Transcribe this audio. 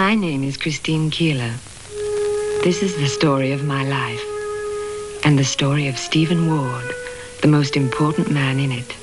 My name is Christine Keeler. This is the story of my life, and the story of Stephen Ward, the most important man in it.